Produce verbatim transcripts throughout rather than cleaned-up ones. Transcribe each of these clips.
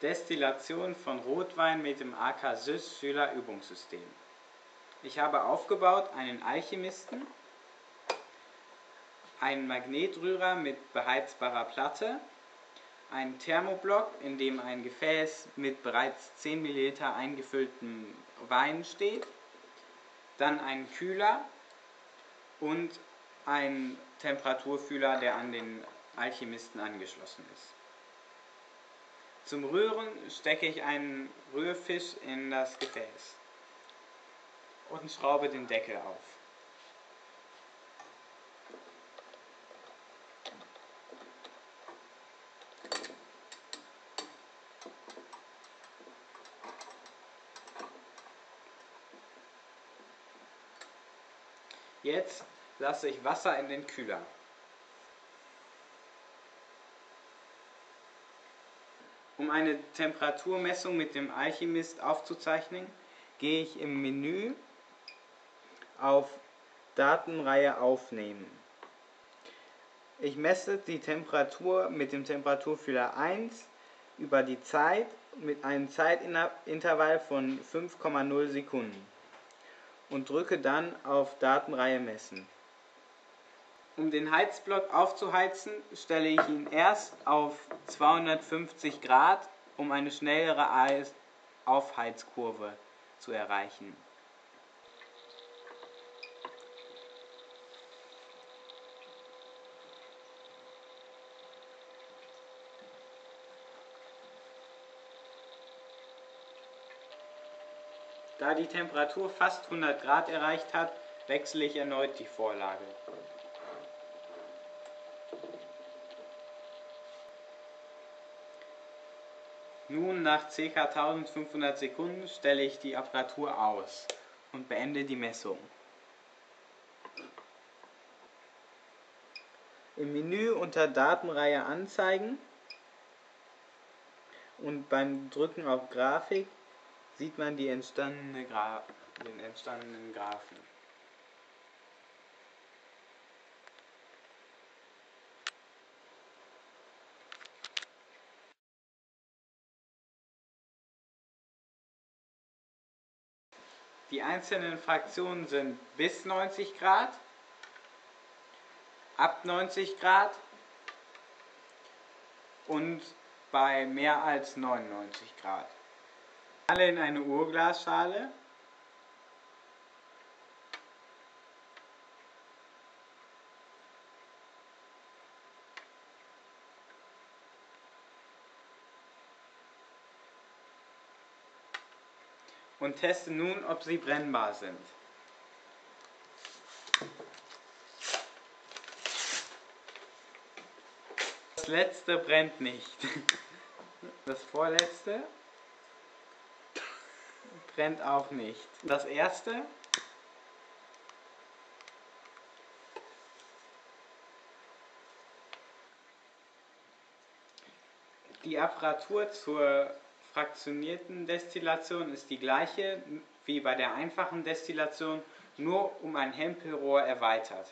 Destillation von Rotwein mit dem A K Sys Schüler Übungssystem. Ich habe aufgebaut einen Alchemisten, einen Magnetrührer mit beheizbarer Platte, einen Thermoblock, in dem ein Gefäß mit bereits zehn Milliliter eingefülltem Wein steht, dann einen Kühler und einen Temperaturfühler, der an den Alchemisten angeschlossen ist. Zum Rühren stecke ich einen Rührfisch in das Gefäß und schraube den Deckel auf. Jetzt lasse ich Wasser in den Kühler. Um eine Temperaturmessung mit dem Alchemist aufzuzeichnen, gehe ich im Menü auf Datenreihe aufnehmen. Ich messe die Temperatur mit dem Temperaturfühler eins über die Zeit mit einem Zeitintervall von fünf Komma null Sekunden und drücke dann auf Datenreihe messen. Um den Heizblock aufzuheizen, stelle ich ihn erst auf zweihundertfünfzig Grad, um eine schnellere Aufheizkurve zu erreichen. Da die Temperatur fast hundert Grad erreicht hat, wechsle ich erneut die Vorlage. Nun, nach ca. eintausendfünfhundert Sekunden, stelle ich die Apparatur aus und beende die Messung. Im Menü unter Datenreihe anzeigen und beim Drücken auf Grafik sieht man die entstandene Gra den entstandenen Graphen. Die einzelnen Fraktionen sind bis neunzig Grad, ab neunzig Grad und bei mehr als neunundneunzig Grad. Alle in eine Urglasschale. Und teste nun, ob sie brennbar sind. Das letzte brennt nicht. Das vorletzte brennt auch nicht. Das erste Die Apparatur zur fraktionierten Destillation ist die gleiche wie bei der einfachen Destillation, nur um ein Hempelrohr erweitert.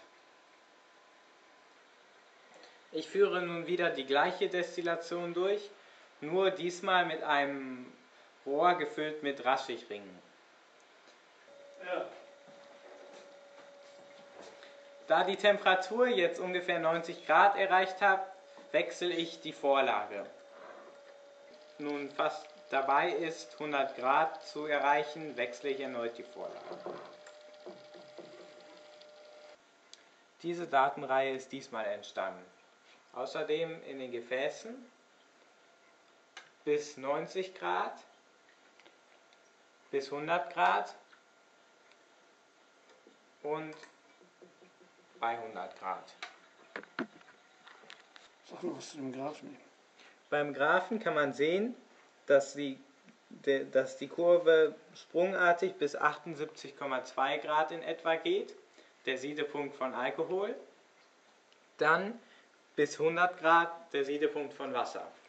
Ich führe nun wieder die gleiche Destillation durch, nur diesmal mit einem Rohr gefüllt mit Raschigringen. Ja. Da die Temperatur jetzt ungefähr neunzig Grad erreicht hat, wechsle ich die Vorlage. Nun fast dabei ist, hundert Grad zu erreichen, wechsle ich erneut die Vorlage. Diese Datenreihe ist diesmal entstanden. Außerdem in den Gefäßen bis neunzig Grad, bis hundert Grad und bei hundert Grad. Sag mal was zu dem Graphen. Beim Graphen kann man sehen, dass die, dass die Kurve sprungartig bis achtundsiebzig Komma zwei Grad in etwa geht, der Siedepunkt von Alkohol, dann bis hundert Grad der Siedepunkt von Wasser.